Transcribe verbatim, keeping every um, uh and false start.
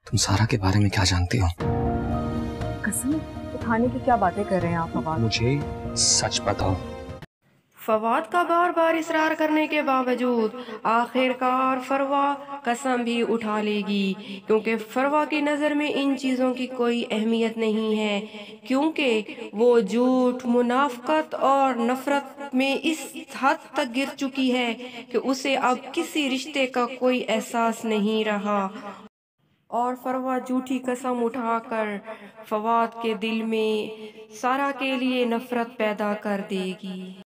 तुम सारा के बारे में क्या जानती हो? कसम उठाने की क्या बातें कर रहे हैं आप फवाद? मुझे सच बताओ। फवाद का बार बार इसरार करने के बावजूद आखिरकार फरवा कसम भी उठा लेगी, क्योंकि फरवा की नज़र में इन चीज़ों की कोई अहमियत नहीं है, क्योंकि वो झूठ, मुनाफकत और नफरत में इस हद तक गिर चुकी है कि उसे अब किसी रिश्ते का कोई एहसास नहीं रहा। और फरवा झूठी कसम उठाकर फवाद के दिल में सारा के लिए नफरत पैदा कर देगी।